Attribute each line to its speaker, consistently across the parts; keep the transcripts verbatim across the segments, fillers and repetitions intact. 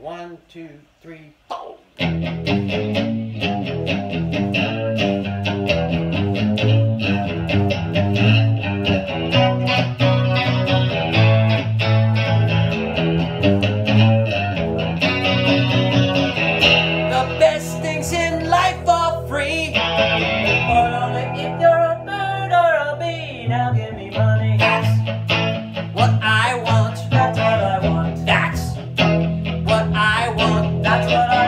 Speaker 1: One, two, three, four. The best things in life are free, but only if you're a bird or a bee. Now give me money. That's what I want. That's what I want. That's what I want. That's what I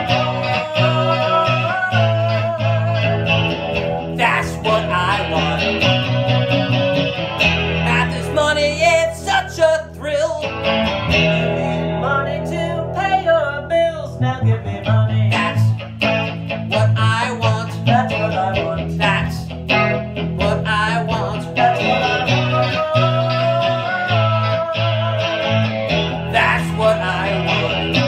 Speaker 1: want. That's what I want. Math is money, it's such a thrill. You need money to pay your bills. Now give me money. That's what I want. That's what I want. That's what I want. That's what I want. That's what I want.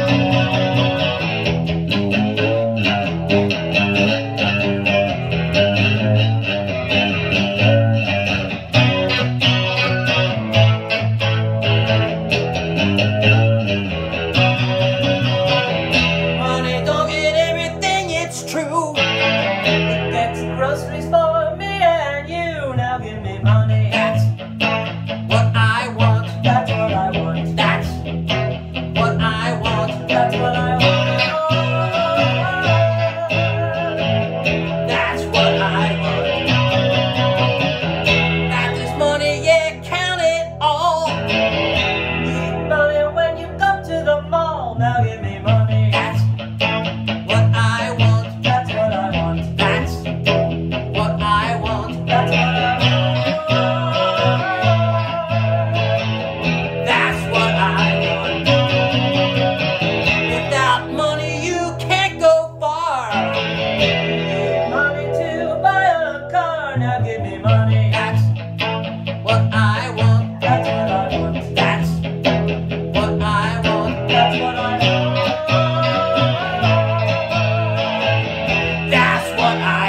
Speaker 1: Money don't get everything, it's true. It gets groceries for me and you. Now give me money. That's what I want. That's what I want. That's what I want. That's what I want. That's what I want. That is money, yeah, count it all. Need money when you go to the mall. Now give me money. That's what I want. That's what I want. That's what I want. That's what I want. That's what I want. Without money you can't go far. You need money to buy a car. Now give me money. That's what I want. That's what I want. That's what I want. That's what I want. That's what I